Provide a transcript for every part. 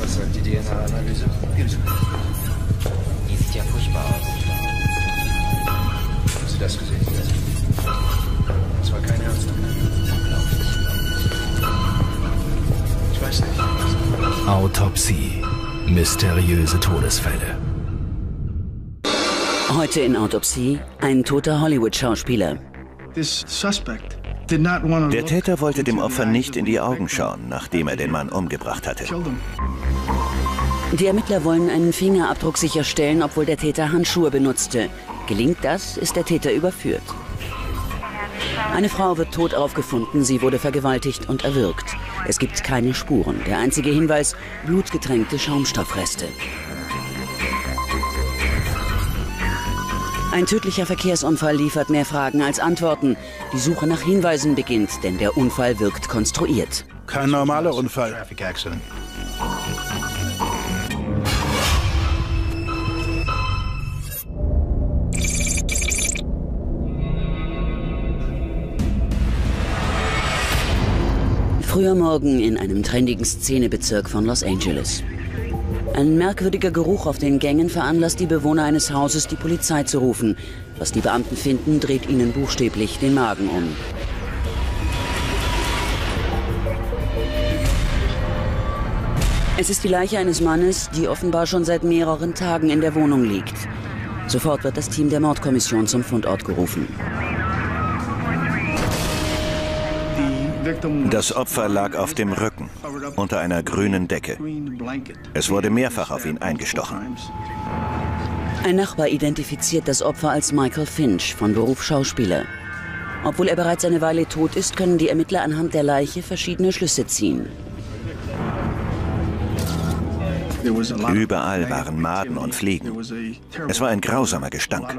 Was sagt die DNA-Analyse? Die sieht ja furchtbar aus. Haben Sie das gesehen? Das war kein Herzinfarkt. Ich weiß nicht. Autopsie. Mysteriöse Todesfälle. Heute in Autopsie ein toter Hollywood-Schauspieler. Der Täter wollte dem Opfer nicht in die Augen schauen, nachdem er den Mann umgebracht hatte. Die Ermittler wollen einen Fingerabdruck sicherstellen, obwohl der Täter Handschuhe benutzte. Gelingt das, ist der Täter überführt. Eine Frau wird tot aufgefunden, sie wurde vergewaltigt und erwürgt. Es gibt keine Spuren. Der einzige Hinweis, blutgetränkte Schaumstoffreste. Ein tödlicher Verkehrsunfall liefert mehr Fragen als Antworten. Die Suche nach Hinweisen beginnt, denn der Unfall wirkt konstruiert. Kein normaler Unfall. Früher Morgen in einem trendigen Szenebezirk von Los Angeles. Ein merkwürdiger Geruch auf den Gängen veranlasst die Bewohner eines Hauses, die Polizei zu rufen. Was die Beamten finden, dreht ihnen buchstäblich den Magen um. Es ist die Leiche eines Mannes, die offenbar schon seit mehreren Tagen in der Wohnung liegt. Sofort wird das Team der Mordkommission zum Fundort gerufen. Das Opfer lag auf dem Rücken, unter einer grünen Decke. Es wurde mehrfach auf ihn eingestochen. Ein Nachbar identifiziert das Opfer als Michael Finch, von Beruf Schauspieler. Obwohl er bereits eine Weile tot ist, können die Ermittler anhand der Leiche verschiedene Schlüsse ziehen. Überall waren Maden und Fliegen. Es war ein grausamer Gestank.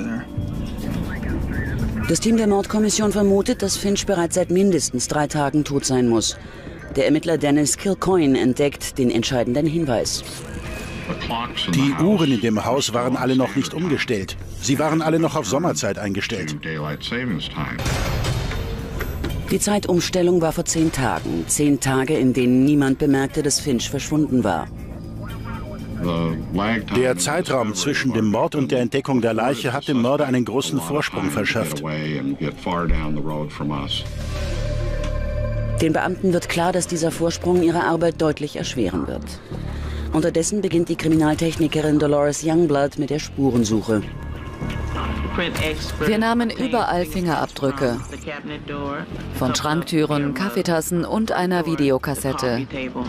Das Team der Mordkommission vermutet, dass Finch bereits seit mindestens 3 Tagen tot sein muss. Der Ermittler Dennis Kilcoyne entdeckt den entscheidenden Hinweis. Die Uhren in dem Haus waren alle noch nicht umgestellt. Sie waren alle noch auf Sommerzeit eingestellt. Die Zeitumstellung war vor 10 Tagen. 10 Tage, in denen niemand bemerkte, dass Finch verschwunden war. Der Zeitraum zwischen dem Mord und der Entdeckung der Leiche hat dem Mörder einen großen Vorsprung verschafft. Den Beamten wird klar, dass dieser Vorsprung ihre Arbeit deutlich erschweren wird. Unterdessen beginnt die Kriminaltechnikerin Dolores Youngblood mit der Spurensuche. Wir nahmen überall Fingerabdrücke. Von Schranktüren, Kaffeetassen und einer Videokassette.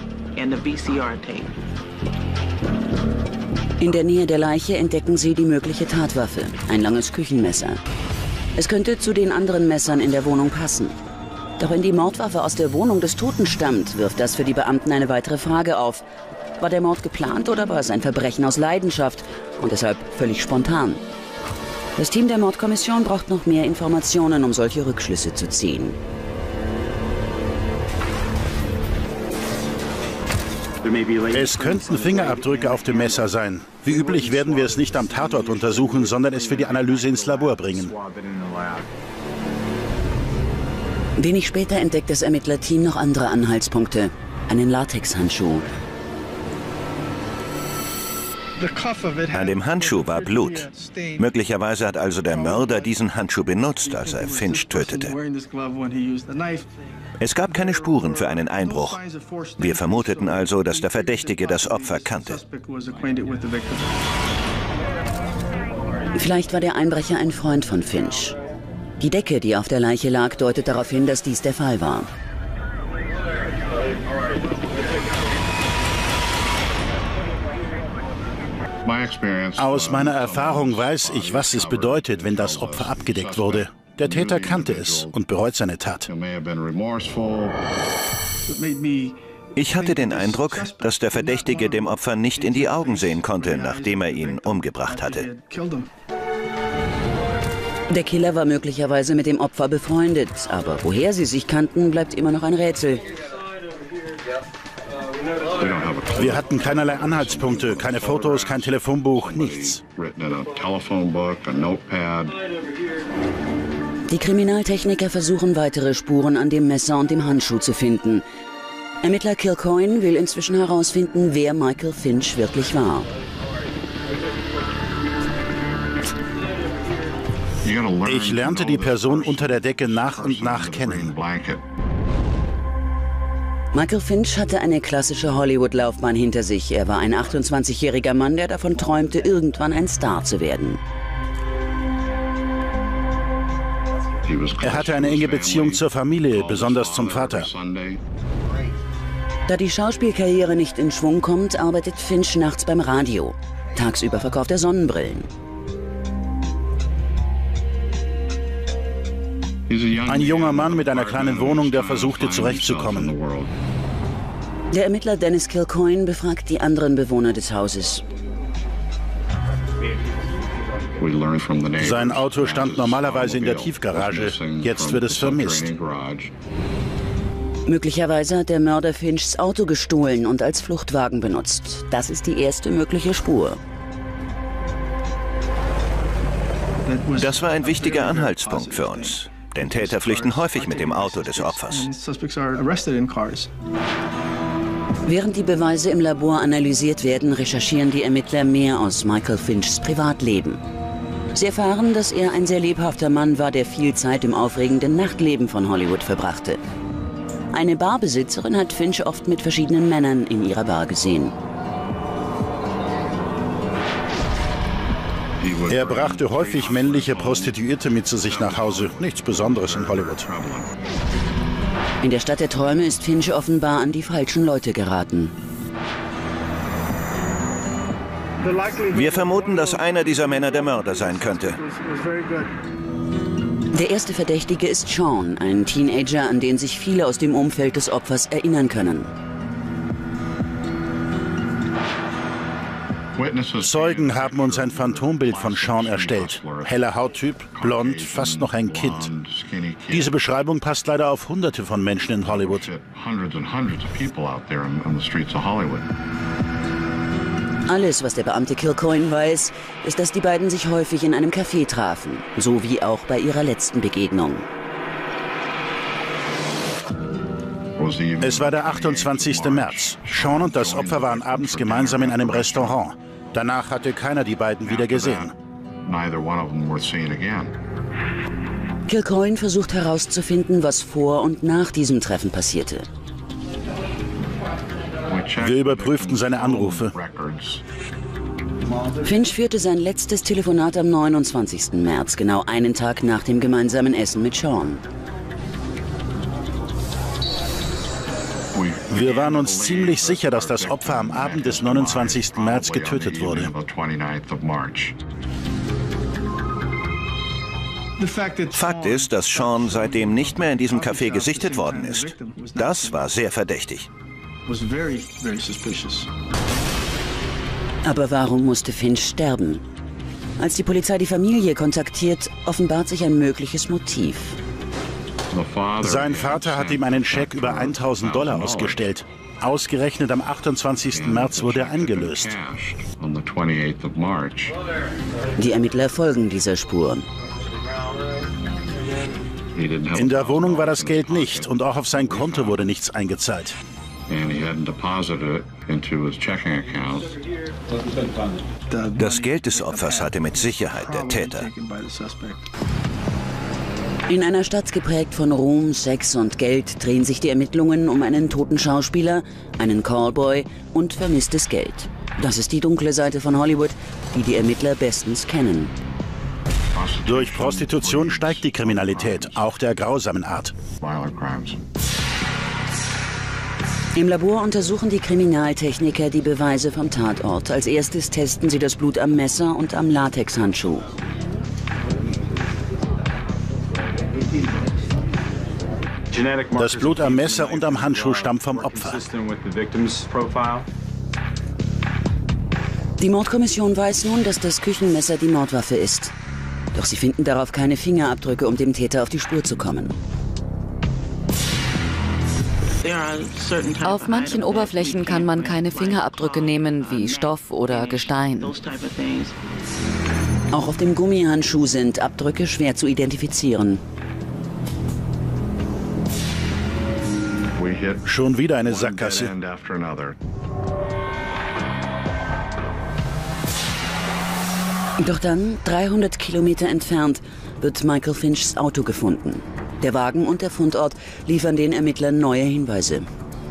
In der Nähe der Leiche entdecken sie die mögliche Tatwaffe, ein langes Küchenmesser. Es könnte zu den anderen Messern in der Wohnung passen. Doch wenn die Mordwaffe aus der Wohnung des Toten stammt, wirft das für die Beamten eine weitere Frage auf. War der Mord geplant oder war es ein Verbrechen aus Leidenschaft und deshalb völlig spontan? Das Team der Mordkommission braucht noch mehr Informationen, um solche Rückschlüsse zu ziehen. Es könnten Fingerabdrücke auf dem Messer sein. Wie üblich werden wir es nicht am Tatort untersuchen, sondern es für die Analyse ins Labor bringen. Wenig später entdeckt das Ermittlerteam noch andere Anhaltspunkte. Einen Latexhandschuh. An dem Handschuh war Blut. Möglicherweise hat also der Mörder diesen Handschuh benutzt, als er Finch tötete. Es gab keine Spuren für einen Einbruch. Wir vermuteten also, dass der Verdächtige das Opfer kannte. Vielleicht war der Einbrecher ein Freund von Finch. Die Decke, die auf der Leiche lag, deutet darauf hin, dass dies der Fall war. Aus meiner Erfahrung weiß ich, was es bedeutet, wenn das Opfer abgedeckt wurde. Der Täter kannte es und bereut seine Tat. Ich hatte den Eindruck, dass der Verdächtige dem Opfer nicht in die Augen sehen konnte, nachdem er ihn umgebracht hatte. Der Killer war möglicherweise mit dem Opfer befreundet, aber woher sie sich kannten, bleibt immer noch ein Rätsel. Wir hatten keinerlei Anhaltspunkte, keine Fotos, kein Telefonbuch, nichts. Die Kriminaltechniker versuchen weitere Spuren an dem Messer und dem Handschuh zu finden. Ermittler Kilcoyne will inzwischen herausfinden, wer Michael Finch wirklich war. Ich lernte die Person unter der Decke nach und nach kennen. Michael Finch hatte eine klassische Hollywood-Laufbahn hinter sich. Er war ein 28-jähriger Mann, der davon träumte, irgendwann ein Star zu werden. Er hatte eine enge Beziehung zur Familie, besonders zum Vater. Da die Schauspielkarriere nicht in Schwung kommt, arbeitet Finch nachts beim Radio. Tagsüber verkauft er Sonnenbrillen. Ein junger Mann mit einer kleinen Wohnung, der versuchte zurechtzukommen. Der Ermittler Dennis Kilcoyne befragt die anderen Bewohner des Hauses. Sein Auto stand normalerweise in der Tiefgarage. Jetzt wird es vermisst. Möglicherweise hat der Mörder Finchs Auto gestohlen und als Fluchtwagen benutzt. Das ist die erste mögliche Spur. Das war ein wichtiger Anhaltspunkt für uns. Denn Täter flüchten häufig mit dem Auto des Opfers. Während die Beweise im Labor analysiert werden, recherchieren die Ermittler mehr aus Michael Finchs Privatleben. Sie erfahren, dass er ein sehr lebhafter Mann war, der viel Zeit im aufregenden Nachtleben von Hollywood verbrachte. Eine Barbesitzerin hat Finch oft mit verschiedenen Männern in ihrer Bar gesehen. Er brachte häufig männliche Prostituierte mit zu sich nach Hause. Nichts Besonderes in Hollywood. In der Stadt der Träume ist Finch offenbar an die falschen Leute geraten. Wir vermuten, dass einer dieser Männer der Mörder sein könnte. Der erste Verdächtige ist Sean, ein Teenager, an den sich viele aus dem Umfeld des Opfers erinnern können. Zeugen haben uns ein Phantombild von Sean erstellt. Heller Hauttyp, blond, fast noch ein Kind. Diese Beschreibung passt leider auf Hunderte von Menschen in Hollywood. Alles, was der Beamte Kilcoyne weiß, ist, dass die beiden sich häufig in einem Café trafen, so wie auch bei ihrer letzten Begegnung. Es war der 28. März. Sean und das Opfer waren abends gemeinsam in einem Restaurant. Danach hatte keiner die beiden wieder gesehen. Kilcoyne versucht herauszufinden, was vor und nach diesem Treffen passierte. Wir überprüften seine Anrufe. Finch führte sein letztes Telefonat am 29. März, genau einen Tag nach dem gemeinsamen Essen mit Sean. Wir waren uns ziemlich sicher, dass das Opfer am Abend des 29. März getötet wurde. Fakt ist, dass Sean seitdem nicht mehr in diesem Café gesichtet worden ist. Das war sehr verdächtig. Aber warum musste Finch sterben? Als die Polizei die Familie kontaktiert, offenbart sich ein mögliches Motiv. Sein Vater hat ihm einen Scheck über $1.000 ausgestellt. Ausgerechnet am 28. März wurde er eingelöst. Die Ermittler folgen dieser Spur. In der Wohnung war das Geld nicht und auch auf sein Konto wurde nichts eingezahlt. Das Geld des Opfers hatte mit Sicherheit der Täter. In einer Stadt geprägt von Ruhm, Sex und Geld drehen sich die Ermittlungen um einen toten Schauspieler, einen Callboy und vermisstes Geld. Das ist die dunkle Seite von Hollywood, die die Ermittler bestens kennen. Durch Prostitution steigt die Kriminalität, auch der grausamen Art. Im Labor untersuchen die Kriminaltechniker die Beweise vom Tatort. Als erstes testen sie das Blut am Messer und am Latexhandschuh. Das Blut am Messer und am Handschuh stammt vom Opfer. Die Mordkommission weiß nun, dass das Küchenmesser die Mordwaffe ist. Doch sie finden darauf keine Fingerabdrücke, um dem Täter auf die Spur zu kommen. Auf manchen Oberflächen kann man keine Fingerabdrücke nehmen, wie Stoff oder Gestein. Auch auf dem Gummihandschuh sind Abdrücke schwer zu identifizieren. Schon wieder eine Sackgasse. Doch dann, 300 Kilometer entfernt, wird Michael Finchs Auto gefunden. Der Wagen und der Fundort liefern den Ermittlern neue Hinweise.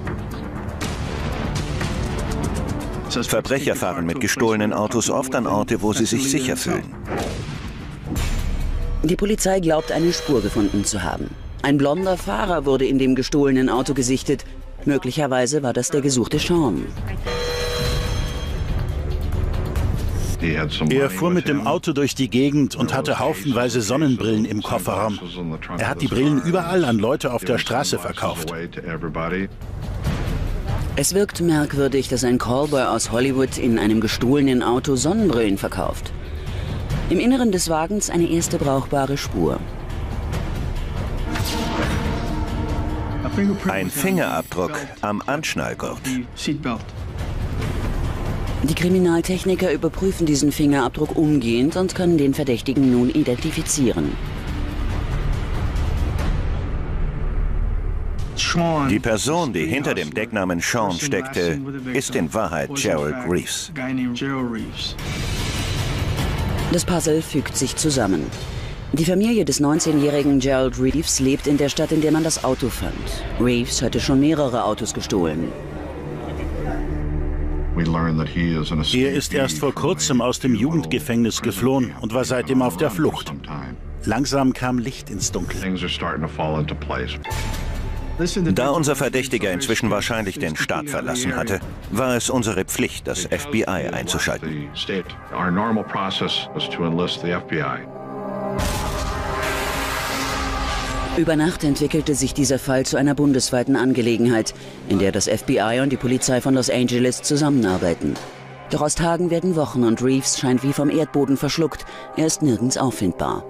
Verbrecher fahren mit gestohlenen Autos oft an Orte, wo sie sich sicher fühlen. Die Polizei glaubt, eine Spur gefunden zu haben. Ein blonder Fahrer wurde in dem gestohlenen Auto gesichtet. Möglicherweise war das der gesuchte Sean. Er fuhr mit dem Auto durch die Gegend und hatte haufenweise Sonnenbrillen im Kofferraum. Er hat die Brillen überall an Leute auf der Straße verkauft. Es wirkt merkwürdig, dass ein Callboy aus Hollywood in einem gestohlenen Auto Sonnenbrillen verkauft. Im Inneren des Wagens eine erste brauchbare Spur. Ein Fingerabdruck am Anschnallgurt. Die Kriminaltechniker überprüfen diesen Fingerabdruck umgehend und können den Verdächtigen nun identifizieren. Die Person, die hinter dem Decknamen Sean steckte, ist in Wahrheit Gerald Reeves. Das Puzzle fügt sich zusammen. Die Familie des 19-jährigen Gerald Reeves lebt in der Stadt, in der man das Auto fand. Reeves hatte schon mehrere Autos gestohlen. Er ist erst vor kurzem aus dem Jugendgefängnis geflohen und war seitdem auf der Flucht. Langsam kam Licht ins Dunkel. Da unser Verdächtiger inzwischen wahrscheinlich den Staat verlassen hatte, war es unsere Pflicht, das FBI einzuschalten. Über Nacht entwickelte sich dieser Fall zu einer bundesweiten Angelegenheit, in der das FBI und die Polizei von Los Angeles zusammenarbeiten. Doch aus Tagen werden Wochen und Reeves scheint wie vom Erdboden verschluckt. Er ist nirgends auffindbar.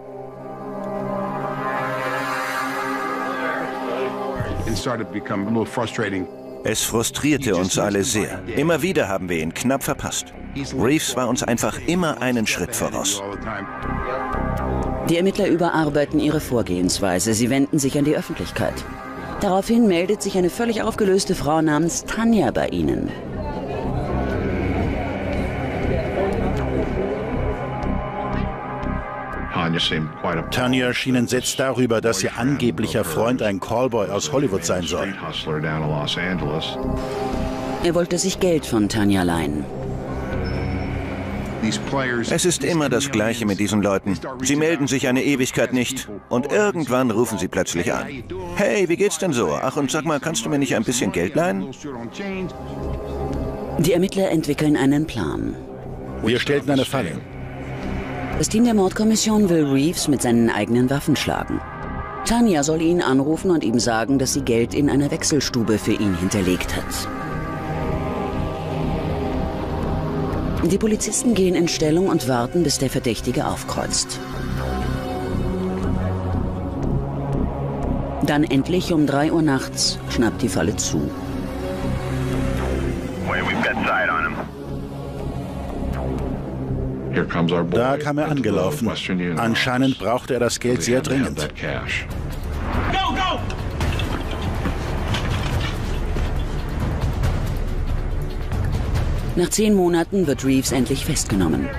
Es frustrierte uns alle sehr. Immer wieder haben wir ihn knapp verpasst. Reeves war uns einfach immer einen Schritt voraus. Die Ermittler überarbeiten ihre Vorgehensweise. Sie wenden sich an die Öffentlichkeit. Daraufhin meldet sich eine völlig aufgelöste Frau namens Tanya bei ihnen. Tanya schien entsetzt darüber, dass ihr angeblicher Freund ein Callboy aus Hollywood sein soll. Er wollte sich Geld von Tanya leihen. Es ist immer das Gleiche mit diesen Leuten. Sie melden sich eine Ewigkeit nicht und irgendwann rufen sie plötzlich an. Hey, wie geht's denn so? Ach, und sag mal, kannst du mir nicht ein bisschen Geld leihen? Die Ermittler entwickeln einen Plan. Wir stellten eine Falle. Das Team der Mordkommission will Reeves mit seinen eigenen Waffen schlagen. Tanya soll ihn anrufen und ihm sagen, dass sie Geld in einer Wechselstube für ihn hinterlegt hat. Die Polizisten gehen in Stellung und warten, bis der Verdächtige aufkreuzt. Dann endlich um 3 Uhr nachts schnappt die Falle zu. Da kam er angelaufen. Anscheinend brauchte er das Geld sehr dringend. Nach 10 Monaten wird Reeves endlich festgenommen.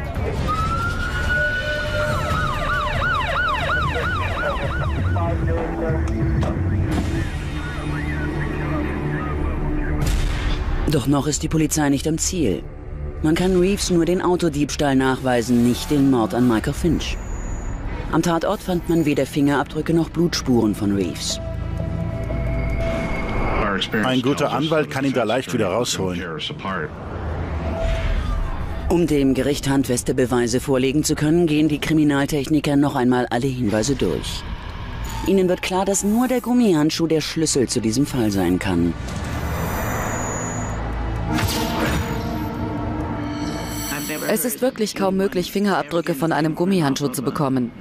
Doch noch ist die Polizei nicht am Ziel. Man kann Reeves nur den Autodiebstahl nachweisen, nicht den Mord an Michael Finch. Am Tatort fand man weder Fingerabdrücke noch Blutspuren von Reeves. Ein guter Anwalt kann ihn da leicht wieder rausholen. Um dem Gericht handfeste Beweise vorlegen zu können, gehen die Kriminaltechniker noch einmal alle Hinweise durch. Ihnen wird klar, dass nur der Gummihandschuh der Schlüssel zu diesem Fall sein kann. Es ist wirklich kaum möglich, Fingerabdrücke von einem Gummihandschuh zu bekommen.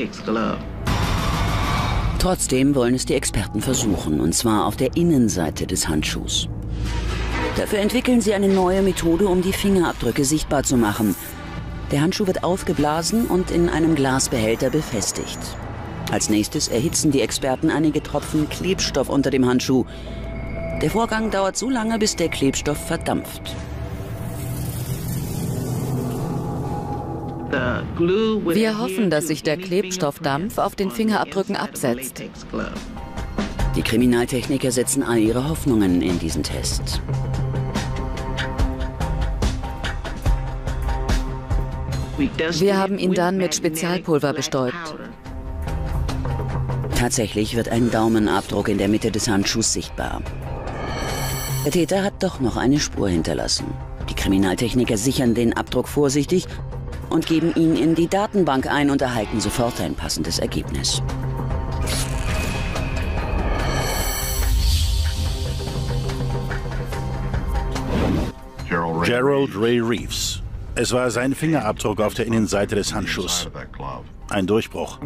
Trotzdem wollen es die Experten versuchen, und zwar auf der Innenseite des Handschuhs. Dafür entwickeln sie eine neue Methode, um die Fingerabdrücke sichtbar zu machen. Der Handschuh wird aufgeblasen und in einem Glasbehälter befestigt. Als nächstes erhitzen die Experten einige Tropfen Klebstoff unter dem Handschuh. Der Vorgang dauert so lange, bis der Klebstoff verdampft. Wir hoffen, dass sich der Klebstoffdampf auf den Fingerabdrücken absetzt. Die Kriminaltechniker setzen all ihre Hoffnungen in diesen Test. Wir haben ihn dann mit Spezialpulver bestäubt. Tatsächlich wird ein Daumenabdruck in der Mitte des Handschuhs sichtbar. Der Täter hat doch noch eine Spur hinterlassen. Die Kriminaltechniker sichern den Abdruck vorsichtig und geben ihn in die Datenbank ein und erhalten sofort ein passendes Ergebnis. Gerald Ray Reeves. Es war sein Fingerabdruck auf der Innenseite des Handschuhs. Ein Durchbruch.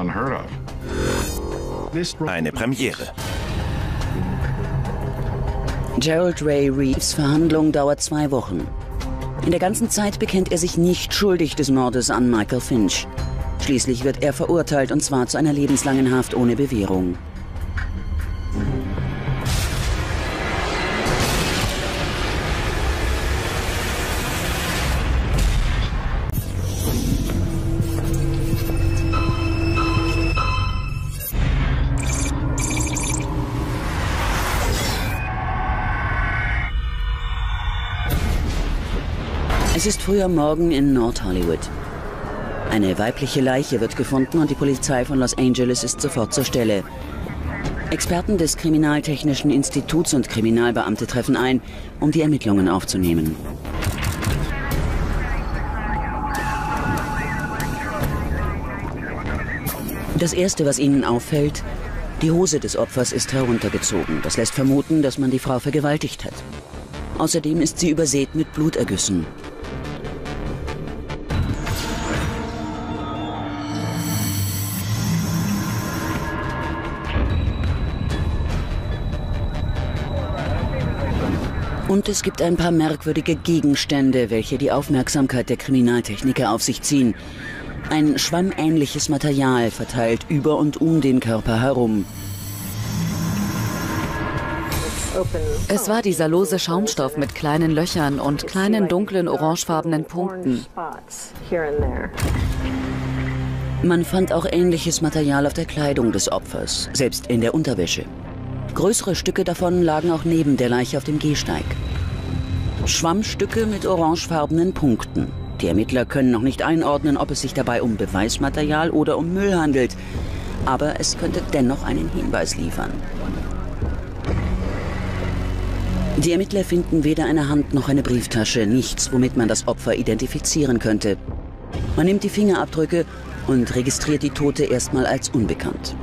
Eine Premiere. Gerald Ray Reeves' Verhandlung dauert 2 Wochen. In der ganzen Zeit bekennt er sich nicht schuldig des Mordes an Michael Finch. Schließlich wird er verurteilt, und zwar zu einer lebenslangen Haft ohne Bewährung. Es ist früher Morgen in Nord-Hollywood. Eine weibliche Leiche wird gefunden und die Polizei von Los Angeles ist sofort zur Stelle. Experten des Kriminaltechnischen Instituts und Kriminalbeamte treffen ein, um die Ermittlungen aufzunehmen. Das Erste, was ihnen auffällt: die Hose des Opfers ist heruntergezogen. Das lässt vermuten, dass man die Frau vergewaltigt hat. Außerdem ist sie übersät mit Blutergüssen. Und es gibt ein paar merkwürdige Gegenstände, welche die Aufmerksamkeit der Kriminaltechniker auf sich ziehen. Ein schwammähnliches Material verteilt über und um den Körper herum. Es war dieser lose Schaumstoff mit kleinen Löchern und kleinen dunklen orangefarbenen Punkten. Man fand auch ähnliches Material auf der Kleidung des Opfers, selbst in der Unterwäsche. Größere Stücke davon lagen auch neben der Leiche auf dem Gehsteig. Schwammstücke mit orangefarbenen Punkten. Die Ermittler können noch nicht einordnen, ob es sich dabei um Beweismaterial oder um Müll handelt. Aber es könnte dennoch einen Hinweis liefern. Die Ermittler finden weder eine Hand noch eine Brieftasche, nichts, womit man das Opfer identifizieren könnte. Man nimmt die Fingerabdrücke und registriert die Tote erstmal als unbekannt.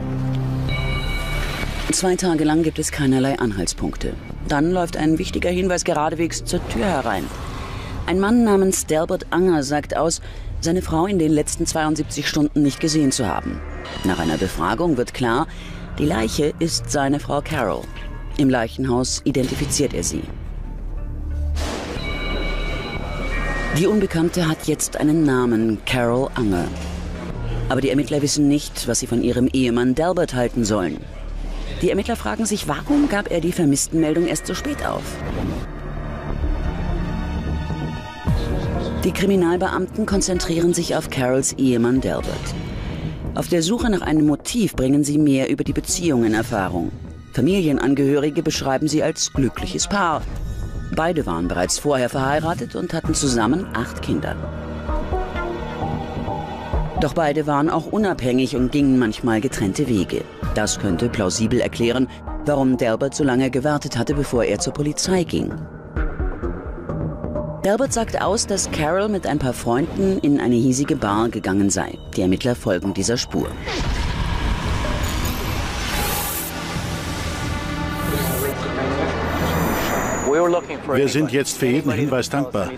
2 Tage lang gibt es keinerlei Anhaltspunkte. Dann läuft ein wichtiger Hinweis geradewegs zur Tür herein. Ein Mann namens Delbert Unger sagt aus, seine Frau in den letzten 72 Stunden nicht gesehen zu haben. Nach einer Befragung wird klar, die Leiche ist seine Frau Carol. Im Leichenhaus identifiziert er sie. Die Unbekannte hat jetzt einen Namen, Carol Unger. Aber die Ermittler wissen nicht, was sie von ihrem Ehemann Delbert halten sollen. Die Ermittler fragen sich, warum gab er die Vermisstenmeldung erst so spät auf? Die Kriminalbeamten konzentrieren sich auf Carols Ehemann Delbert. Auf der Suche nach einem Motiv bringen sie mehr über die Beziehung in Erfahrung. Familienangehörige beschreiben sie als glückliches Paar. Beide waren bereits vorher verheiratet und hatten zusammen 8 Kinder. Doch beide waren auch unabhängig und gingen manchmal getrennte Wege. Das könnte plausibel erklären, warum Delbert so lange gewartet hatte, bevor er zur Polizei ging. Delbert sagt aus, dass Carol mit ein paar Freunden in eine hiesige Bar gegangen sei. Die Ermittler folgen dieser Spur. Wir sind jetzt für jeden Hinweis dankbar.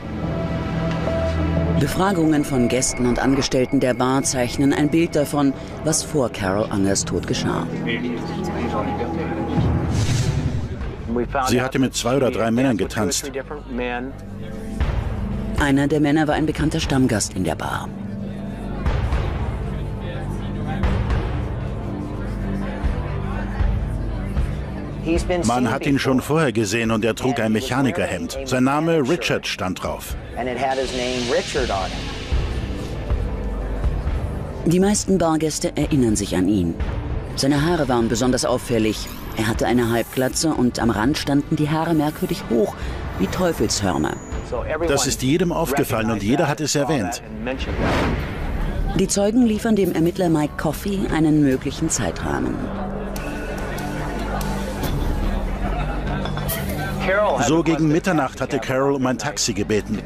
Befragungen von Gästen und Angestellten der Bar zeichnen ein Bild davon, was vor Carol Ungers Tod geschah. Sie hatte mit 2 oder 3 Männern getanzt. Einer der Männer war ein bekannter Stammgast in der Bar. Man hat ihn schon vorher gesehen und er trug ein Mechanikerhemd. Sein Name Richard stand drauf. Die meisten Bargäste erinnern sich an ihn. Seine Haare waren besonders auffällig. Er hatte eine Halbglatze und am Rand standen die Haare merkwürdig hoch, wie Teufelshörner. Das ist jedem aufgefallen und jeder hat es erwähnt. Die Zeugen liefern dem Ermittler Mike Coffey einen möglichen Zeitrahmen. So gegen Mitternacht hatte Carol um ein Taxi gebeten.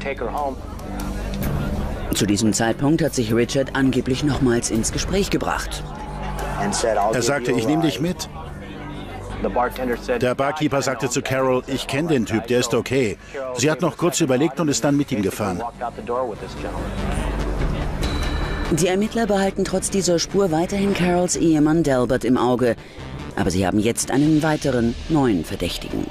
Zu diesem Zeitpunkt hat sich Richard angeblich nochmals ins Gespräch gebracht. Er sagte, ich nehme dich mit. Der Barkeeper sagte zu Carol, ich kenne den Typ, der ist okay. Sie hat noch kurz überlegt und ist dann mit ihm gefahren. Die Ermittler behalten trotz dieser Spur weiterhin Carols Ehemann Delbert im Auge. Aber sie haben jetzt einen weiteren, neuen Verdächtigen.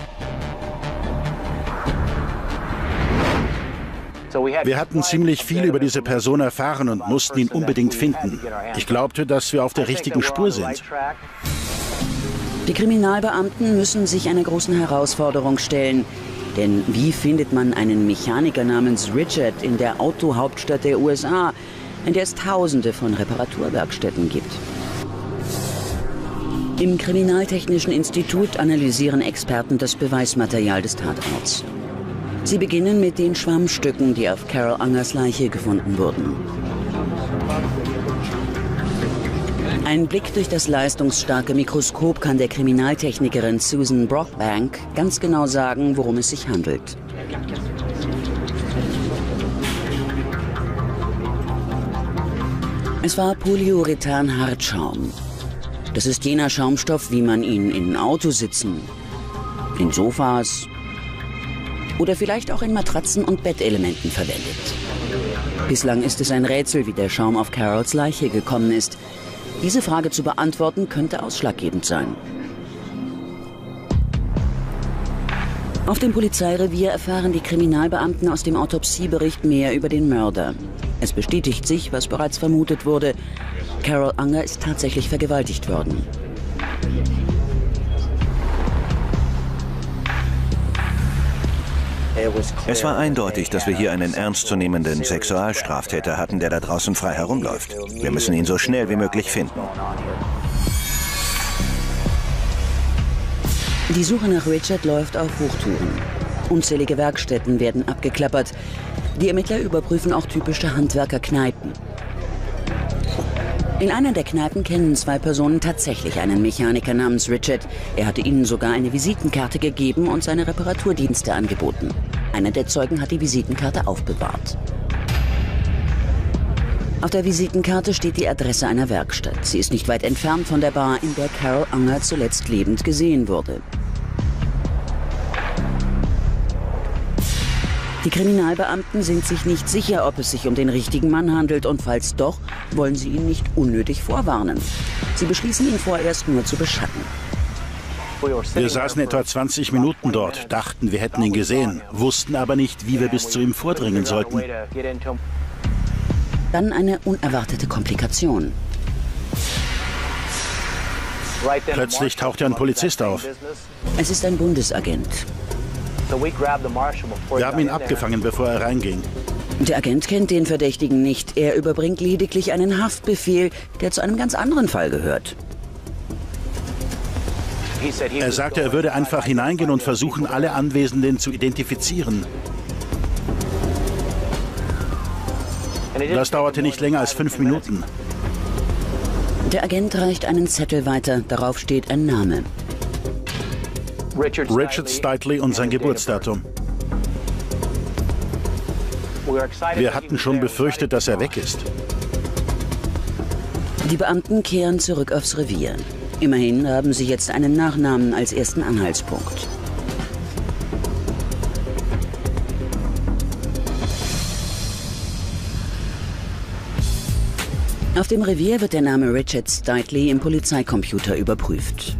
Wir hatten ziemlich viel über diese Person erfahren und mussten ihn unbedingt finden. Ich glaubte, dass wir auf der richtigen Spur sind. Die Kriminalbeamten müssen sich einer großen Herausforderung stellen. Denn wie findet man einen Mechaniker namens Richard in der Autohauptstadt der USA, in der es Tausende von Reparaturwerkstätten gibt? Im Kriminaltechnischen Institut analysieren Experten das Beweismaterial des Tatorts. Sie beginnen mit den Schwammstücken, die auf Carol Angers Leiche gefunden wurden. Ein Blick durch das leistungsstarke Mikroskop kann der Kriminaltechnikerin Susan Brockbank ganz genau sagen, worum es sich handelt. Es war Polyurethan-Hartschaum. Das ist jener Schaumstoff, wie man ihn in Autositzen, in Sofas oder vielleicht auch in Matratzen und Bettelementen verwendet. Bislang ist es ein Rätsel, wie der Schaum auf Carols Leiche gekommen ist. Diese Frage zu beantworten, könnte ausschlaggebend sein. Auf dem Polizeirevier erfahren die Kriminalbeamten aus dem Autopsiebericht mehr über den Mörder. Es bestätigt sich, was bereits vermutet wurde. Carol Anger ist tatsächlich vergewaltigt worden. Es war eindeutig, dass wir hier einen ernstzunehmenden Sexualstraftäter hatten, der da draußen frei herumläuft. Wir müssen ihn so schnell wie möglich finden. Die Suche nach Richard läuft auf Hochtouren. Unzählige Werkstätten werden abgeklappert. Die Ermittler überprüfen auch typische Handwerkerkneipen. In einer der Kneipen kennen zwei Personen tatsächlich einen Mechaniker namens Richard. Er hatte ihnen sogar eine Visitenkarte gegeben und seine Reparaturdienste angeboten. Einer der Zeugen hat die Visitenkarte aufbewahrt. Auf der Visitenkarte steht die Adresse einer Werkstatt. Sie ist nicht weit entfernt von der Bar, in der Carol Anger zuletzt lebend gesehen wurde. Die Kriminalbeamten sind sich nicht sicher, ob es sich um den richtigen Mann handelt, und falls doch, wollen sie ihn nicht unnötig vorwarnen. Sie beschließen, ihn vorerst nur zu beschatten. Wir saßen etwa 20 Minuten dort, dachten, wir hätten ihn gesehen, wussten aber nicht, wie wir bis zu ihm vordringen sollten. Dann eine unerwartete Komplikation. Plötzlich tauchte ein Polizist auf. Es ist ein Bundesagent. Wir haben ihn abgefangen, bevor er reinging. Der Agent kennt den Verdächtigen nicht. Er überbringt lediglich einen Haftbefehl, der zu einem ganz anderen Fall gehört. Er sagte, er würde einfach hineingehen und versuchen, alle Anwesenden zu identifizieren. Das dauerte nicht länger als 5 Minuten. Der Agent reicht einen Zettel weiter. Darauf steht ein Name. Richard Steitley und sein Geburtsdatum. Wir hatten schon befürchtet, dass er weg ist. Die Beamten kehren zurück aufs Revier. Immerhin haben sie jetzt einen Nachnamen als ersten Anhaltspunkt. Auf dem Revier wird der Name Richard Steitley im Polizeicomputer überprüft.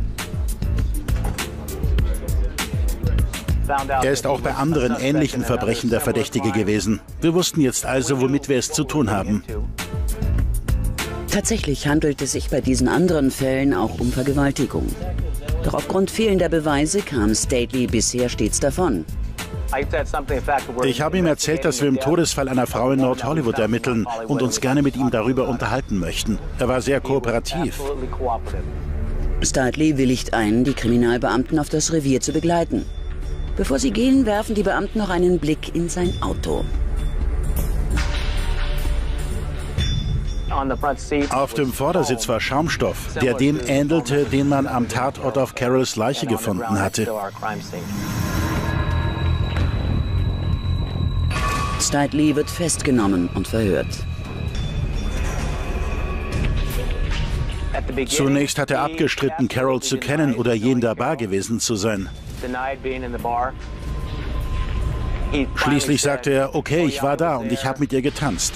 Er ist auch bei anderen ähnlichen Verbrechen der Verdächtige gewesen. Wir wussten jetzt also, womit wir es zu tun haben. Tatsächlich handelt es sich bei diesen anderen Fällen auch um Vergewaltigung. Doch aufgrund fehlender Beweise kam Stately bisher stets davon. Ich habe ihm erzählt, dass wir im Todesfall einer Frau in Nord-Hollywood ermitteln und uns gerne mit ihm darüber unterhalten möchten. Er war sehr kooperativ. Stately willigt ein, die Kriminalbeamten auf das Revier zu begleiten. Bevor sie gehen, werfen die Beamten noch einen Blick in sein Auto. Auf dem Vordersitz war Schaumstoff, der dem ähnelte, den man am Tatort auf Carols Leiche gefunden hatte. Stately wird festgenommen und verhört. Zunächst hat er abgestritten, Carol zu kennen oder je in der Bar gewesen zu sein. Schließlich sagte er, okay, ich war da und ich habe mit ihr getanzt.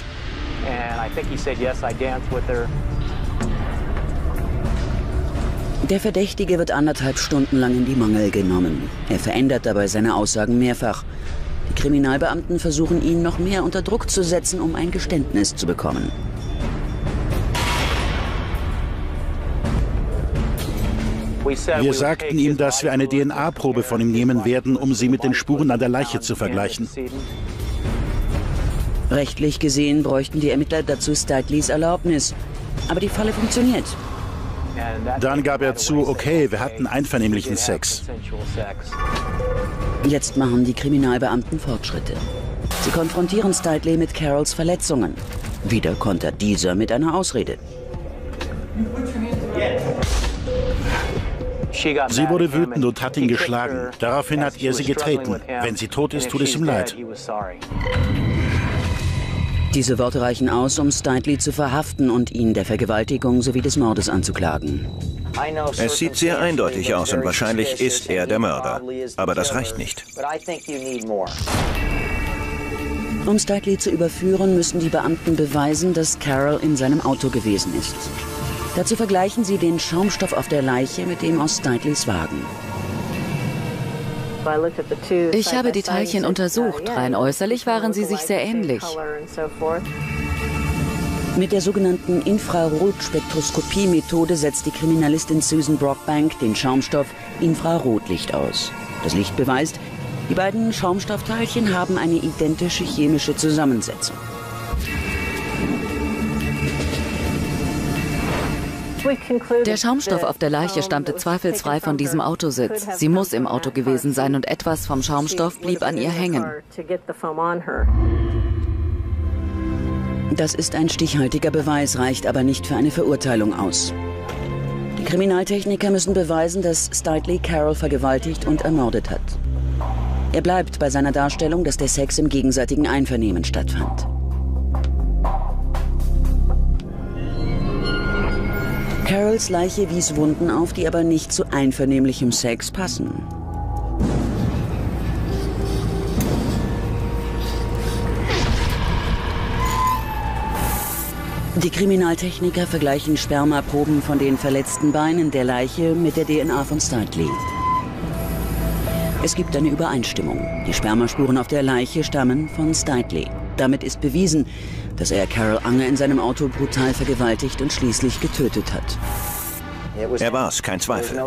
Der Verdächtige wird 1,5 Stunden lang in die Mangel genommen. Er verändert dabei seine Aussagen mehrfach. Die Kriminalbeamten versuchen, ihn noch mehr unter Druck zu setzen, um ein Geständnis zu bekommen. Wir sagten ihm, dass wir eine DNA-Probe von ihm nehmen werden, um sie mit den Spuren an der Leiche zu vergleichen. Rechtlich gesehen bräuchten die Ermittler dazu Statleys Erlaubnis. Aber die Falle funktioniert. Dann gab er zu, okay, wir hatten einvernehmlichen Sex. Jetzt machen die Kriminalbeamten Fortschritte. Sie konfrontieren Stately mit Carols Verletzungen. Wieder kontert dieser mit einer Ausrede. Sie wurde wütend und hat ihn geschlagen. Daraufhin hat er sie getreten. Wenn sie tot ist, tut es ihm leid. Diese Worte reichen aus, um Stately zu verhaften und ihn der Vergewaltigung sowie des Mordes anzuklagen. Es sieht sehr eindeutig aus und wahrscheinlich ist er der Mörder. Aber das reicht nicht. Um Stately zu überführen, müssen die Beamten beweisen, dass Carol in seinem Auto gewesen ist. Dazu vergleichen sie den Schaumstoff auf der Leiche mit dem aus Statleys Wagen. Ich habe die Teilchen untersucht. Rein äußerlich waren sie sich sehr ähnlich. Mit der sogenannten Infrarotspektroskopie-Methode setzt die Kriminalistin Susan Brockbank den Schaumstoff Infrarotlicht aus. Das Licht beweist, die beiden Schaumstoffteilchen haben eine identische chemische Zusammensetzung. Der Schaumstoff auf der Leiche stammte zweifelsfrei von diesem Autositz. Sie muss im Auto gewesen sein und etwas vom Schaumstoff blieb an ihr hängen. Das ist ein stichhaltiger Beweis, reicht aber nicht für eine Verurteilung aus. Die Kriminaltechniker müssen beweisen, dass Stately Carol vergewaltigt und ermordet hat. Er bleibt bei seiner Darstellung, dass der Sex im gegenseitigen Einvernehmen stattfand. Carols Leiche wies Wunden auf, die aber nicht zu einvernehmlichem Sex passen. Die Kriminaltechniker vergleichen Spermaproben von den verletzten Beinen der Leiche mit der DNA von Stately. Es gibt eine Übereinstimmung. Die Spermaspuren auf der Leiche stammen von Stately. Damit ist bewiesen, dass er Carol Unger in seinem Auto brutal vergewaltigt und schließlich getötet hat. Er war's, kein Zweifel.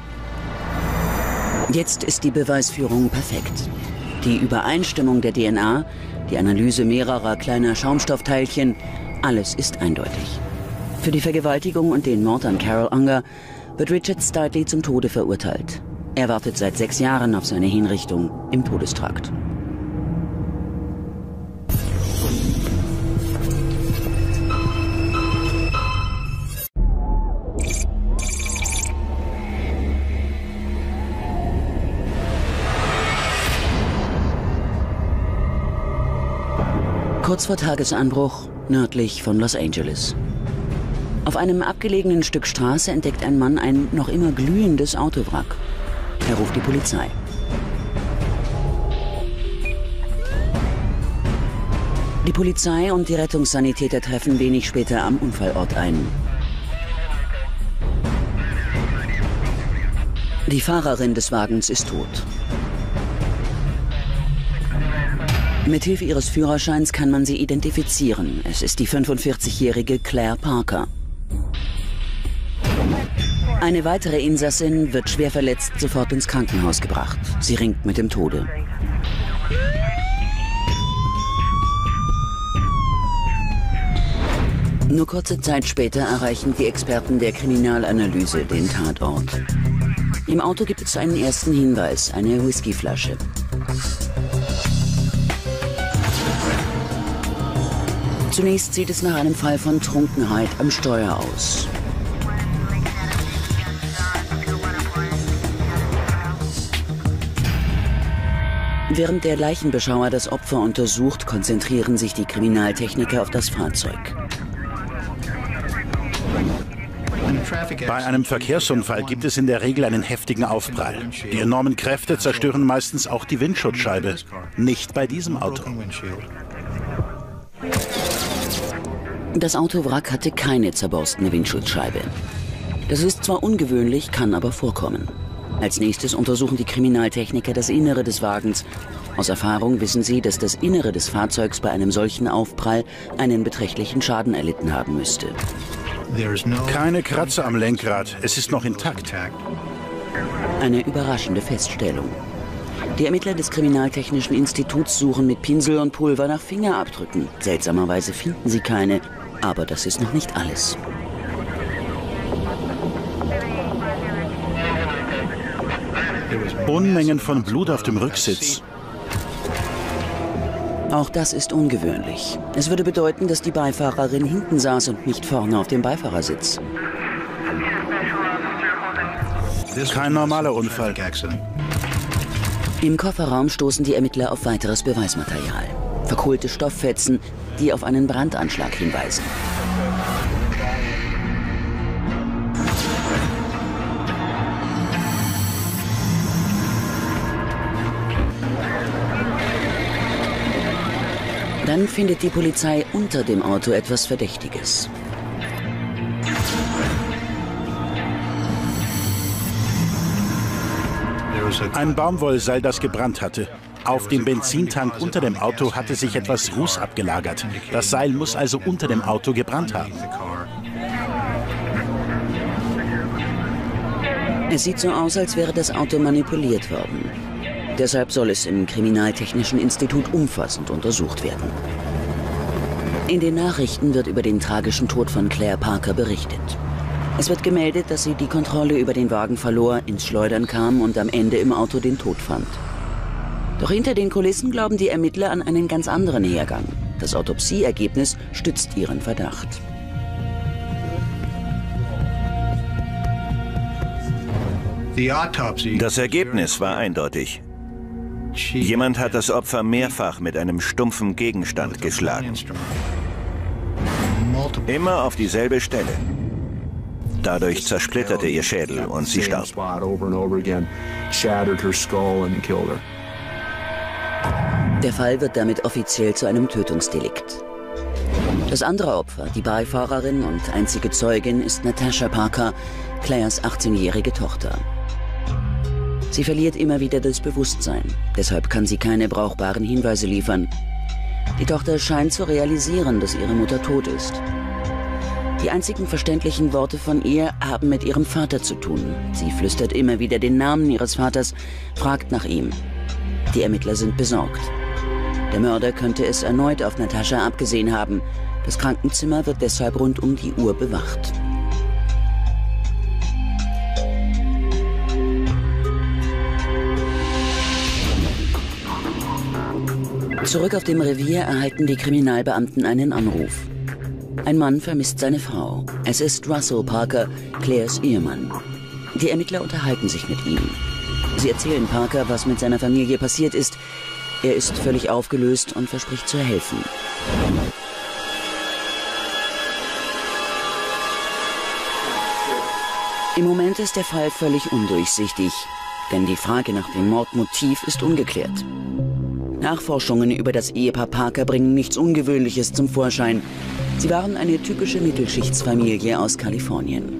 Jetzt ist die Beweisführung perfekt. Die Übereinstimmung der DNA, die Analyse mehrerer kleiner Schaumstoffteilchen, alles ist eindeutig. Für die Vergewaltigung und den Mord an Carol Unger wird Richard Stately zum Tode verurteilt. Er wartet seit 6 Jahren auf seine Hinrichtung im Todestrakt. Kurz vor Tagesanbruch, nördlich von Los Angeles. Auf einem abgelegenen Stück Straße entdeckt ein Mann ein noch immer glühendes Autowrack. Er ruft die Polizei. Die Polizei und die Rettungssanitäter treffen wenig später am Unfallort ein. Die Fahrerin des Wagens ist tot. Mithilfe ihres Führerscheins kann man sie identifizieren. Es ist die 45-jährige Claire Parker. Eine weitere Insassin wird schwer verletzt sofort ins Krankenhaus gebracht. Sie ringt mit dem Tode. Nur kurze Zeit später erreichen die Experten der Kriminalanalyse den Tatort. Im Auto gibt es einen ersten Hinweis, eine Whiskyflasche. Zunächst sieht es nach einem Fall von Trunkenheit am Steuer aus. Während der Leichenbeschauer das Opfer untersucht, konzentrieren sich die Kriminaltechniker auf das Fahrzeug. Bei einem Verkehrsunfall gibt es in der Regel einen heftigen Aufprall. Die enormen Kräfte zerstören meistens auch die Windschutzscheibe. Nicht bei diesem Auto. Das Autowrack hatte keine zerborstene Windschutzscheibe. Das ist zwar ungewöhnlich, kann aber vorkommen. Als nächstes untersuchen die Kriminaltechniker das Innere des Wagens. Aus Erfahrung wissen sie, dass das Innere des Fahrzeugs bei einem solchen Aufprall einen beträchtlichen Schaden erlitten haben müsste. Keine Kratzer am Lenkrad, es ist noch intakt. Eine überraschende Feststellung. Die Ermittler des Kriminaltechnischen Instituts suchen mit Pinsel und Pulver nach Fingerabdrücken. Seltsamerweise finden sie keine, aber das ist noch nicht alles. Unmengen von Blut auf dem Rücksitz. Auch das ist ungewöhnlich. Es würde bedeuten, dass die Beifahrerin hinten saß und nicht vorne auf dem Beifahrersitz. Kein normaler Unfall. Im Kofferraum stoßen die Ermittler auf weiteres Beweismaterial. Verkohlte Stofffetzen, die auf einen Brandanschlag hinweisen. Dann findet die Polizei unter dem Auto etwas Verdächtiges. Ein Baumwollseil, das gebrannt hatte. Auf dem Benzintank unter dem Auto hatte sich etwas Ruß abgelagert. Das Seil muss also unter dem Auto gebrannt haben. Es sieht so aus, als wäre das Auto manipuliert worden. Deshalb soll es im Kriminaltechnischen Institut umfassend untersucht werden. In den Nachrichten wird über den tragischen Tod von Claire Parker berichtet. Es wird gemeldet, dass sie die Kontrolle über den Wagen verlor, ins Schleudern kam und am Ende im Auto den Tod fand. Doch hinter den Kulissen glauben die Ermittler an einen ganz anderen Hergang. Das Autopsieergebnis stützt ihren Verdacht. Das Ergebnis war eindeutig. Jemand hat das Opfer mehrfach mit einem stumpfen Gegenstand geschlagen. Immer auf dieselbe Stelle. Dadurch zersplitterte ihr Schädel und sie starb. Der Fall wird damit offiziell zu einem Tötungsdelikt. Das andere Opfer, die Beifahrerin und einzige Zeugin, ist Natasha Parker, Claires 18-jährige Tochter. Sie verliert immer wieder das Bewusstsein. Deshalb kann sie keine brauchbaren Hinweise liefern. Die Tochter scheint zu realisieren, dass ihre Mutter tot ist. Die einzigen verständlichen Worte von ihr haben mit ihrem Vater zu tun. Sie flüstert immer wieder den Namen ihres Vaters, fragt nach ihm. Die Ermittler sind besorgt. Der Mörder könnte es erneut auf Natascha abgesehen haben. Das Krankenzimmer wird deshalb rund um die Uhr bewacht. Zurück auf dem Revier erhalten die Kriminalbeamten einen Anruf. Ein Mann vermisst seine Frau. Es ist Russell Parker, Claires Ehemann. Die Ermittler unterhalten sich mit ihm. Sie erzählen Parker, was mit seiner Familie passiert ist. Er ist völlig aufgelöst und verspricht zu helfen. Im Moment ist der Fall völlig undurchsichtig, denn die Frage nach dem Mordmotiv ist ungeklärt. Nachforschungen über das Ehepaar Parker bringen nichts Ungewöhnliches zum Vorschein. Sie waren eine typische Mittelschichtsfamilie aus Kalifornien.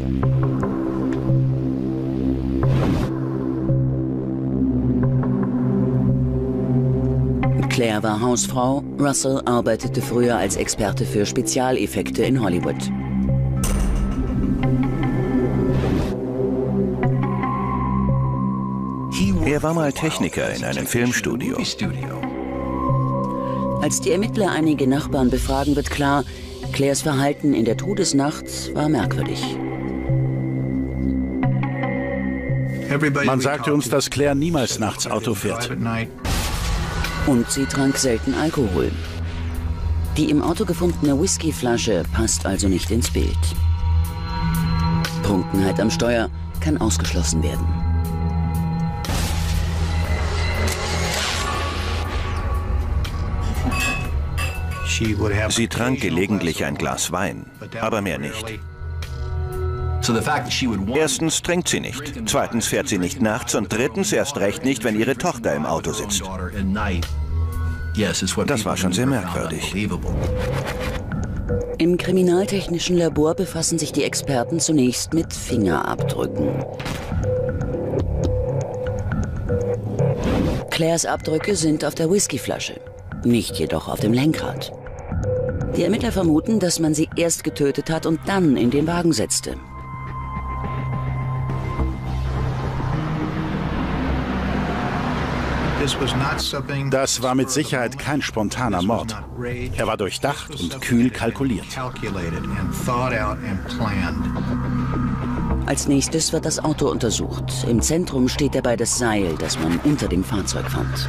Claire war Hausfrau, Russell arbeitete früher als Experte für Spezialeffekte in Hollywood. Er war mal Techniker in einem Filmstudio. Als die Ermittler einige Nachbarn befragen, wird klar, Claires Verhalten in der Todesnacht war merkwürdig. Man sagte uns, dass Claire niemals nachts Auto fährt. Und sie trank selten Alkohol. Die im Auto gefundene Whiskyflasche passt also nicht ins Bild. Trunkenheit am Steuer kann ausgeschlossen werden. Sie trank gelegentlich ein Glas Wein, aber mehr nicht. Erstens trinkt sie nicht, zweitens fährt sie nicht nachts und drittens erst recht nicht, wenn ihre Tochter im Auto sitzt. Das war schon sehr merkwürdig. Im kriminaltechnischen Labor befassen sich die Experten zunächst mit Fingerabdrücken. Claires Abdrücke sind auf der Whiskyflasche, nicht jedoch auf dem Lenkrad. Die Ermittler vermuten, dass man sie erst getötet hat und dann in den Wagen setzte. Das war mit Sicherheit kein spontaner Mord. Er war durchdacht und kühl kalkuliert. Als nächstes wird das Auto untersucht. Im Zentrum steht dabei das Seil, das man unter dem Fahrzeug fand.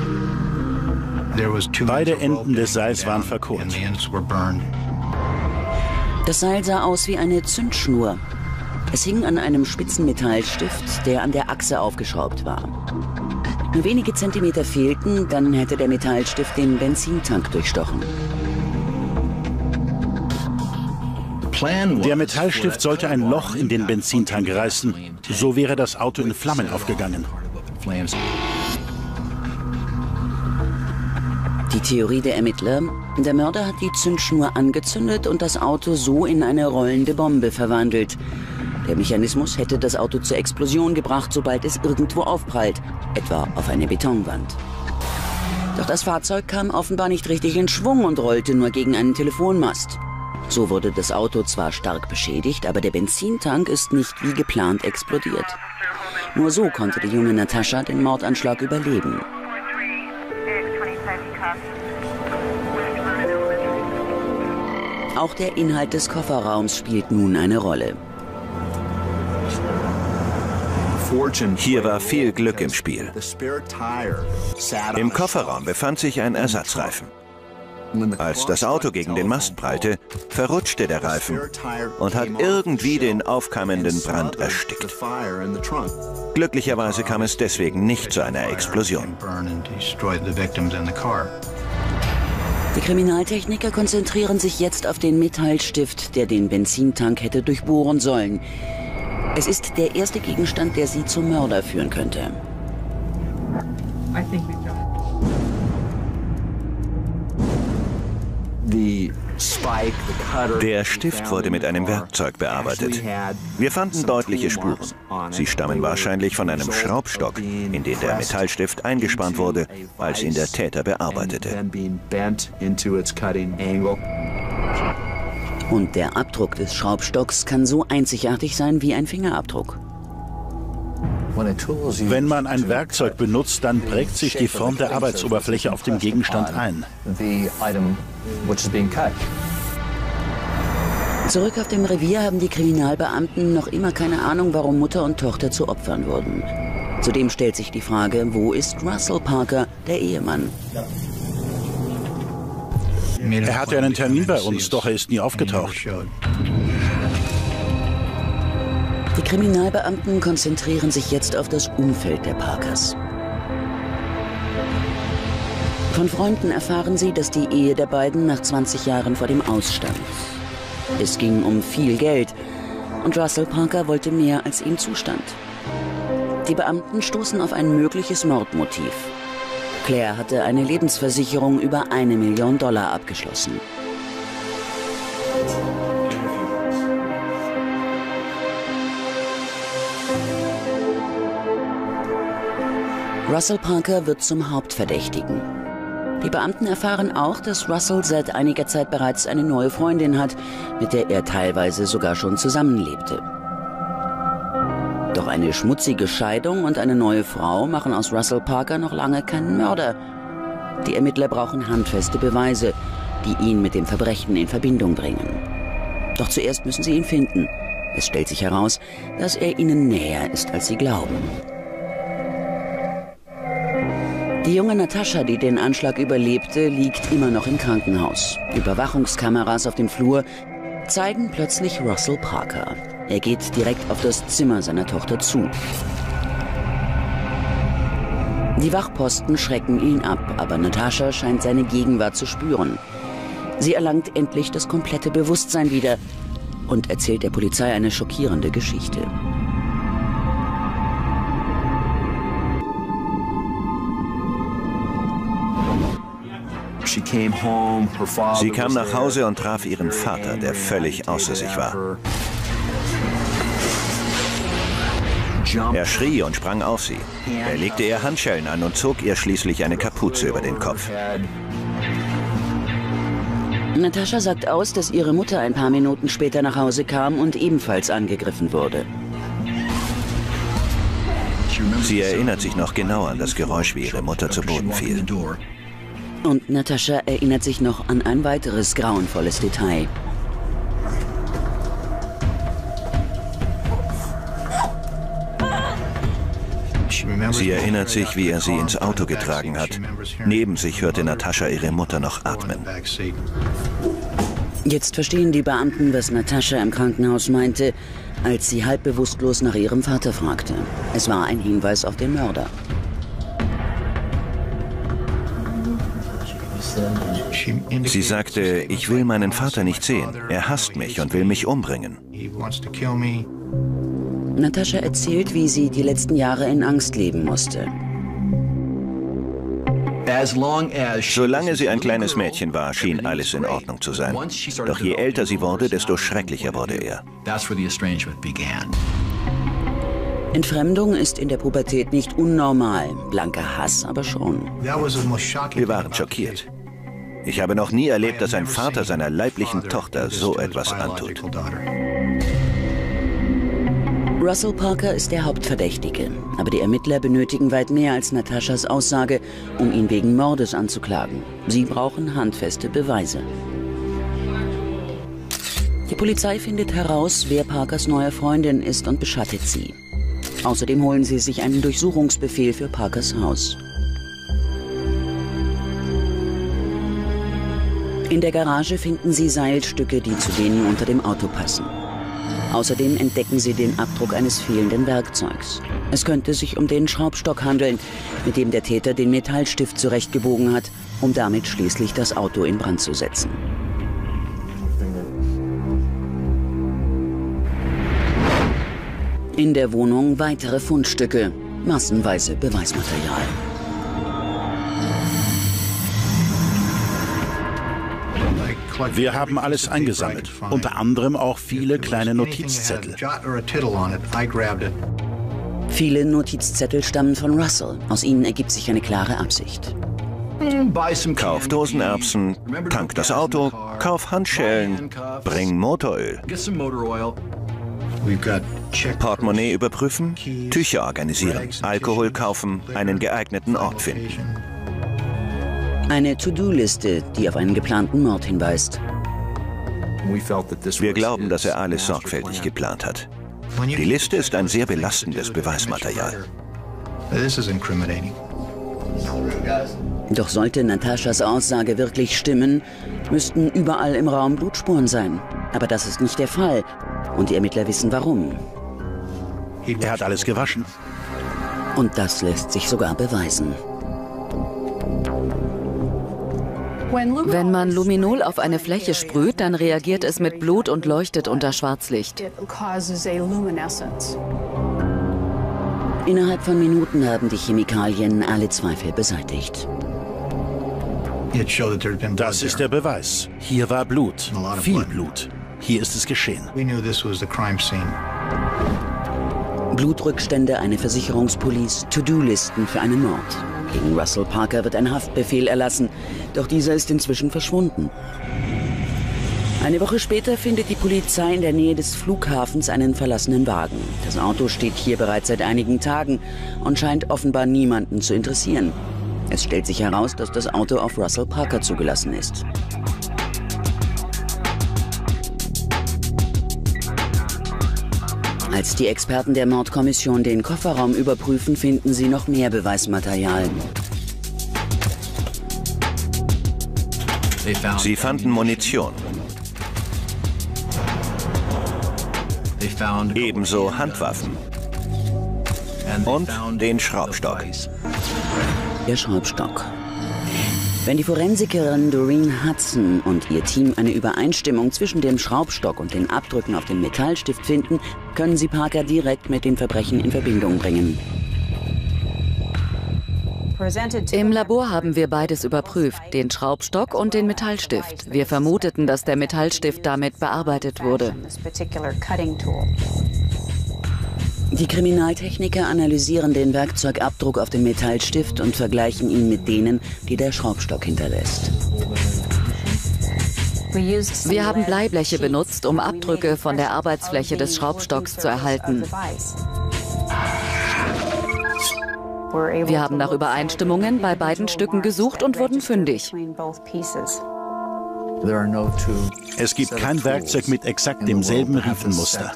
Beide Enden des Seils waren verkohlt. Das Seil sah aus wie eine Zündschnur. Es hing an einem spitzen Metallstift, der an der Achse aufgeschraubt war. Nur wenige Zentimeter fehlten, dann hätte der Metallstift den Benzintank durchstochen. Der Metallstift sollte ein Loch in den Benzintank reißen. So wäre das Auto in Flammen aufgegangen. Die Theorie der Ermittler: Der Mörder hat die Zündschnur angezündet und das Auto so in eine rollende Bombe verwandelt. Der Mechanismus hätte das Auto zur Explosion gebracht, sobald es irgendwo aufprallt, etwa auf eine Betonwand. Doch das Fahrzeug kam offenbar nicht richtig in Schwung und rollte nur gegen einen Telefonmast. So wurde das Auto zwar stark beschädigt, aber der Benzintank ist nicht wie geplant explodiert. Nur so konnte die junge Natascha den Mordanschlag überleben. Auch der Inhalt des Kofferraums spielt nun eine Rolle. Hier war viel Glück im Spiel. Im Kofferraum befand sich ein Ersatzreifen. Als das Auto gegen den Mast prallte, verrutschte der Reifen und hat irgendwie den aufkeimenden Brand erstickt. Glücklicherweise kam es deswegen nicht zu einer Explosion. Die Kriminaltechniker konzentrieren sich jetzt auf den Metallstift, der den Benzintank hätte durchbohren sollen. Es ist der erste Gegenstand, der sie zum Mörder führen könnte. Der Stift wurde mit einem Werkzeug bearbeitet. Wir fanden deutliche Spuren. Sie stammen wahrscheinlich von einem Schraubstock, in den der Metallstift eingespannt wurde, als ihn der Täter bearbeitete. Und der Abdruck des Schraubstocks kann so einzigartig sein wie ein Fingerabdruck. Wenn man ein Werkzeug benutzt, dann prägt sich die Form der Arbeitsoberfläche auf dem Gegenstand ein. Zurück auf dem Revier haben die Kriminalbeamten noch immer keine Ahnung, warum Mutter und Tochter zu Opfern wurden. Zudem stellt sich die Frage, wo ist Russell Parker, der Ehemann? Er hatte einen Termin bei uns, doch er ist nie aufgetaucht. Die Kriminalbeamten konzentrieren sich jetzt auf das Umfeld der Parkers. Von Freunden erfahren sie, dass die Ehe der beiden nach 20 Jahren vor dem Ausstand. Es ging um viel Geld und Russell Parker wollte mehr, als ihm zustand. Die Beamten stoßen auf ein mögliches Mordmotiv. Claire hatte eine Lebensversicherung über $1 Million abgeschlossen. Russell Parker wird zum Hauptverdächtigen. Die Beamten erfahren auch, dass Russell seit einiger Zeit bereits eine neue Freundin hat, mit der er teilweise sogar schon zusammenlebte. Doch Doch eine schmutzige Scheidung und eine neue Frau machen aus Russell Parker noch lange keinen Mörder. Die Ermittler brauchen handfeste Beweise, die ihn mit dem Verbrechen in Verbindung bringen. Doch zuerst müssen sie ihn finden. Es stellt sich heraus, dass er ihnen näher ist, als sie glauben. Die junge Natascha, die den Anschlag überlebte, liegt immer noch im Krankenhaus. Überwachungskameras auf dem Flur zeigen plötzlich Russell Parker. Er geht direkt auf das Zimmer seiner Tochter zu. Die Wachposten schrecken ihn ab, aber Natascha scheint seine Gegenwart zu spüren. Sie erlangt endlich das komplette Bewusstsein wieder und erzählt der Polizei eine schockierende Geschichte. Sie kam nach Hause und traf ihren Vater, der völlig außer sich war. Er schrie und sprang auf sie. Er legte ihr Handschellen an und zog ihr schließlich eine Kapuze über den Kopf. Natascha sagt aus, dass ihre Mutter ein paar Minuten später nach Hause kam und ebenfalls angegriffen wurde. Sie erinnert sich noch genau an das Geräusch, wie ihre Mutter zu Boden fiel. Und Natascha erinnert sich noch an ein weiteres grauenvolles Detail. Sie erinnert sich, wie er sie ins Auto getragen hat. Neben sich hörte Natascha ihre Mutter noch atmen. Jetzt verstehen die Beamten, was Natascha im Krankenhaus meinte, als sie halb bewusstlos nach ihrem Vater fragte. Es war ein Hinweis auf den Mörder. Sie sagte, ich will meinen Vater nicht sehen. Er hasst mich und will mich umbringen. Natascha erzählt, wie sie die letzten Jahre in Angst leben musste. Solange sie ein kleines Mädchen war, schien alles in Ordnung zu sein. Doch je älter sie wurde, desto schrecklicher wurde er. Entfremdung ist in der Pubertät nicht unnormal, blanker Hass aber schon. Wir waren schockiert. Ich habe noch nie erlebt, dass ein Vater seiner leiblichen Tochter so etwas antut. Russell Parker ist der Hauptverdächtige, aber die Ermittler benötigen weit mehr als Nataschas Aussage, um ihn wegen Mordes anzuklagen. Sie brauchen handfeste Beweise. Die Polizei findet heraus, wer Parkers neue Freundin ist und beschattet sie. Außerdem holen sie sich einen Durchsuchungsbefehl für Parkers Haus. In der Garage finden sie Seilstücke, die zu denen unter dem Auto passen. Außerdem entdecken sie den Abdruck eines fehlenden Werkzeugs. Es könnte sich um den Schraubstock handeln, mit dem der Täter den Metallstift zurechtgebogen hat, um damit schließlich das Auto in Brand zu setzen. In der Wohnung weitere Fundstücke, massenweise Beweismaterial. Wir haben alles eingesammelt, unter anderem auch viele kleine Notizzettel. Viele Notizzettel stammen von Russell. Aus ihnen ergibt sich eine klare Absicht. Kauf Dosenerbsen, tank das Auto, kauf Handschellen, bring Motoröl. Portemonnaie überprüfen, Tücher organisieren, Alkohol kaufen, einen geeigneten Ort finden. Eine To-Do-Liste, die auf einen geplanten Mord hinweist. Wir glauben, dass er alles sorgfältig geplant hat. Die Liste ist ein sehr belastendes Beweismaterial. Doch sollte Nataschas Aussage wirklich stimmen, müssten überall im Raum Blutspuren sein. Aber das ist nicht der Fall. Und die Ermittler wissen warum. Er hat alles gewaschen. Und das lässt sich sogar beweisen. Wenn man Luminol auf eine Fläche sprüht, dann reagiert es mit Blut und leuchtet unter Schwarzlicht. Innerhalb von Minuten haben die Chemikalien alle Zweifel beseitigt. Das ist der Beweis. Hier war Blut, viel Blut. Hier ist es geschehen. Blutrückstände, eine Versicherungspolice, To-Do-Listen für einen Mord. Gegen Russell Parker wird ein Haftbefehl erlassen, doch dieser ist inzwischen verschwunden. Eine Woche später findet die Polizei in der Nähe des Flughafens einen verlassenen Wagen. Das Auto steht hier bereits seit einigen Tagen und scheint offenbar niemanden zu interessieren. Es stellt sich heraus, dass das Auto auf Russell Parker zugelassen ist. Als die Experten der Mordkommission den Kofferraum überprüfen, finden sie noch mehr Beweismaterial. Sie fanden Munition. Ebenso Handwaffen. Und den Schraubstock. Der Schraubstock. Wenn die Forensikerin Doreen Hudson und ihr Team eine Übereinstimmung zwischen dem Schraubstock und den Abdrücken auf dem Metallstift finden, können sie Parker direkt mit dem Verbrechen in Verbindung bringen. Im Labor haben wir beides überprüft, den Schraubstock und den Metallstift. Wir vermuteten, dass der Metallstift damit bearbeitet wurde. Die Kriminaltechniker analysieren den Werkzeugabdruck auf dem Metallstift und vergleichen ihn mit denen, die der Schraubstock hinterlässt. Wir haben Bleibleche benutzt, um Abdrücke von der Arbeitsfläche des Schraubstocks zu erhalten. Wir haben nach Übereinstimmungen bei beiden Stücken gesucht und wurden fündig. Es gibt kein Werkzeug mit exakt demselben Riefenmuster.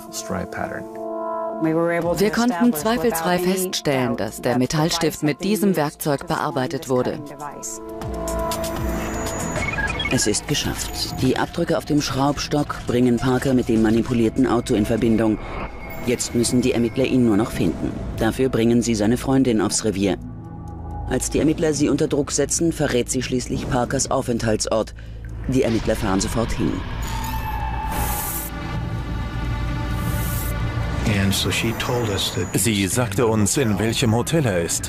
Wir konnten zweifelsfrei feststellen, dass der Metallstift mit diesem Werkzeug bearbeitet wurde. Es ist geschafft. Die Abdrücke auf dem Schraubstock bringen Parker mit dem manipulierten Auto in Verbindung. Jetzt müssen die Ermittler ihn nur noch finden. Dafür bringen sie seine Freundin aufs Revier. Als die Ermittler sie unter Druck setzen, verrät sie schließlich Parkers Aufenthaltsort. Die Ermittler fahren sofort hin. Sie sagte uns, in welchem Hotel er ist.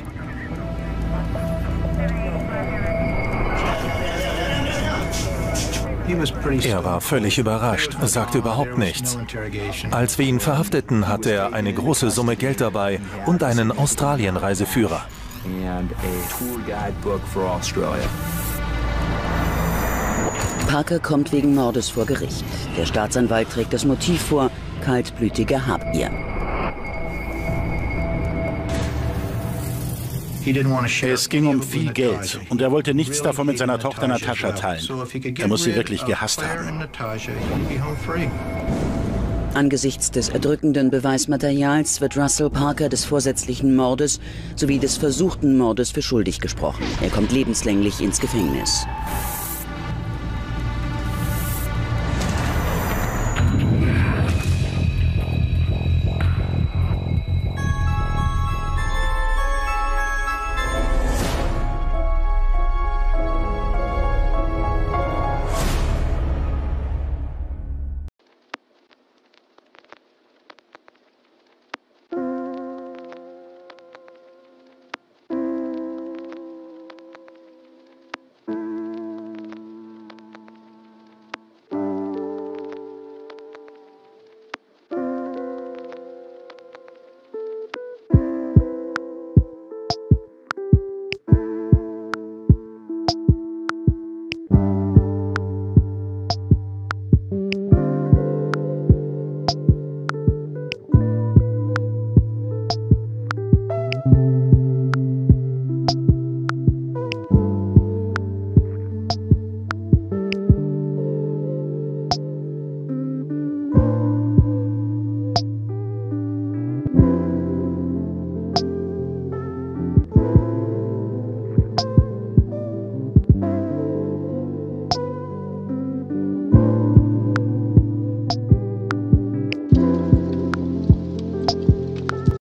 Er war völlig überrascht, sagte überhaupt nichts. Als wir ihn verhafteten, hatte er eine große Summe Geld dabei und einen Australien-Reiseführer. Parker kommt wegen Mordes vor Gericht. Der Staatsanwalt trägt das Motiv vor: kaltblütige Habgier. Es ging um viel Geld und er wollte nichts davon mit seiner Tochter Natascha teilen. Er muss sie wirklich gehasst haben. Angesichts des erdrückenden Beweismaterials wird Russell Parker des vorsätzlichen Mordes sowie des versuchten Mordes für schuldig gesprochen. Er kommt lebenslänglich ins Gefängnis.